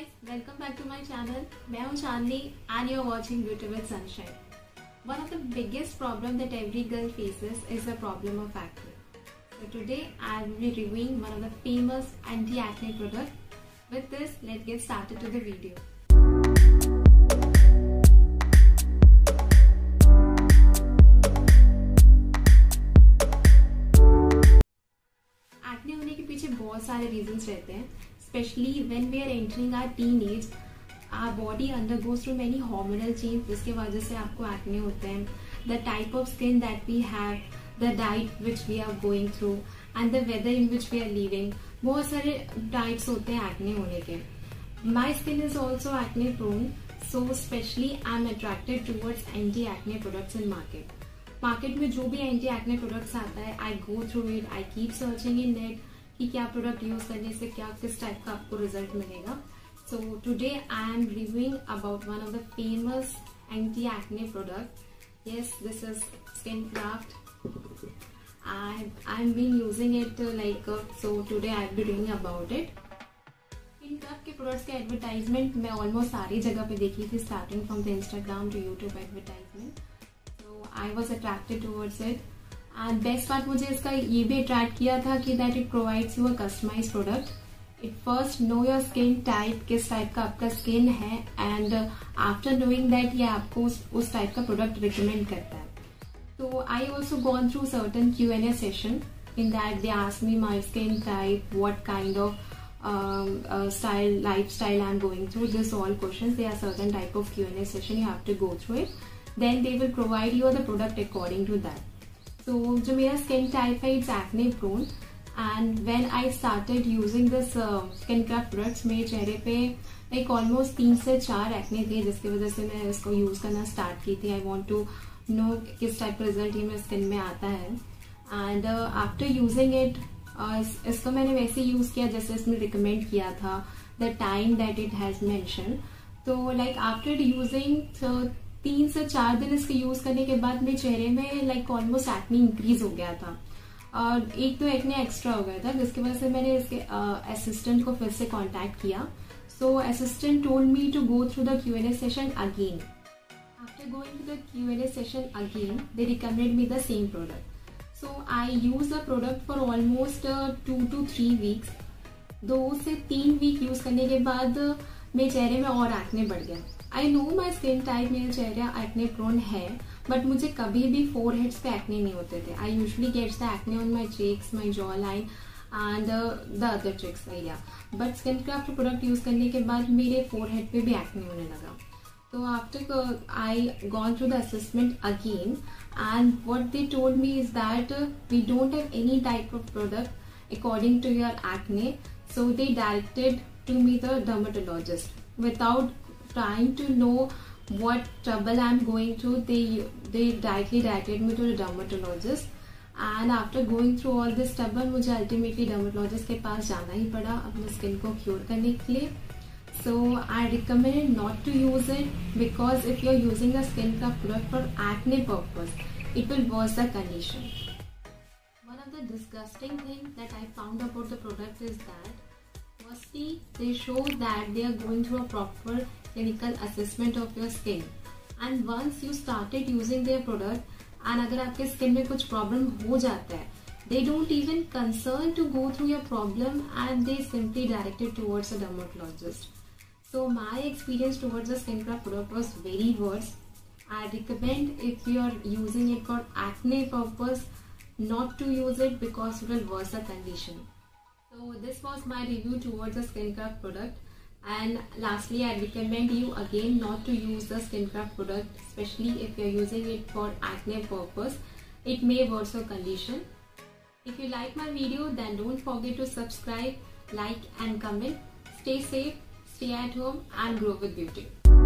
guys, welcome back to my channel. मैं हूँ Chandni and you're watching Beauty with Sunshine. One of the biggest problem that every girl faces is the problem of acne. So today I will be reviewing one of the famous anti-acne product. With this, let's get started to the video. Acne होने के पीछे बहुत सारे reasons रहते हैं. Especially when we are entering our teenage, our body undergoes through many hormonal changes जिसके वजह से आपको एक्ने होते हैं. The type of skin that we have, the diet which we are going through, and the weather in which we are living. बहुत सारे types होते हैं एक्ने होने के. My skin is also acne prone, so especially I'm attracted towards anti-acne products in market. Market में जो भी anti acne products आता है, I go through it, I keep searching in net कि क्या प्रोडक्ट यूज करने से क्या किस टाइप का आपको रिजल्ट मिलेगा. So today I am reviewing about one of the famous anti acne product. Yes, this is SkinKraft. I am been using it like, so today I am be reviewing about it. SkinKraft के products के advertisement मैं almost सारी जगह पे देखी थी, starting from the Instagram to YouTube advertisement. I was attracted towards it. And best part मुझे इसका ये भी अट्रैक्ट किया था कि that it provides you a customized product. It first know your skin type, किस टाइप का आपका स्किन है, and after knowing that ये आपको उस टाइप का प्रोडक्ट रिकमेंड करता है. तो I also gone through certain Q&A session. In that they asked me my skin type, what kind of lifestyle I'm going through. This all questions. There are certain type of Q&A session you have to go through it. Then they will provide you the product according to that. So जो मेरा skin type है, it's acne prone, and when I started using this skin craft products, मेरे चेहरे पे like almost 3 से 4 acne थे, जिसकी वजह से मैं इसको यूज करना स्टार्ट की थी. I want to know किस टाइप का रिजल्ट ये मेरे स्किन में आता है. एंड आफ्टर यूजिंग इट, इसको मैंने वैसे यूज किया जैसे इसमें रिकमेंड किया था, the time that it has mention. तो लाइक आफ्टर यूजिंग 3 से 4 दिन इसके यूज करने के बाद मेरे चेहरे में लाइक ऑलमोस्ट एक्ने इंक्रीज हो गया था. और एक तो एक्ने एक्स्ट्रा हो गया था, जिसकी वजह से मैंने इसके असिस्टेंट को फिर से कांटेक्ट किया. So assistant told me to go through the Q&A session again. After going to the Q&A session again, they recommended me the same product. So I use the product for almost 2 to 3 weeks. 2 से 3 week use करने के बाद मेरे चेहरे में और acne बढ़ गया. I know my skin type, मेरा चेहरा एक्ने प्रोन है, बट मुझे कभी भी फोरहेड्स पे एक्ने नहीं होते थे. I usually gets the acne on my cheeks, my jaw line and the other cheeks area. But SkinKraft product use करने के बाद मेरे फोरहेड पे भी एक्ने होने लगा. तो after I gone through the assessment again, and what they told me is that we don't have any type of product according to your acne. So they directed to me the dermatologist without trying to know what trouble I'm going through. They directly directed me to the dermatologist, and after going through all this trouble, मुझे ultimately dermatologist के पास जाना ही पड़ा अपने skin को cure करने के लिए. So I recommend not to use it, because if you're using a skin craft product for acne purpose, it will worse the condition. One of the disgusting thing that I found about the product is that firstly, they show that they are going through a proper clinical assessment of your skin, and once you started using their product, and अगर आपके skin में कुछ problem हो जाता है, they don't even concern to go through your problem, and they simply direct it towards a dermatologist. So my experience towards the skin craft product was very worse. I recommend, if you are using it for acne purpose, not to use it, because it will worsen the condition. So this was my review towards the skin craft product. And lastly, I recommend you again not to use the skin craft product, especially if you are using it for acne purpose. It may worsen your condition. If you like my video, then don't forget to subscribe, like and comment. Stay safe, stay at home, and grow with beauty.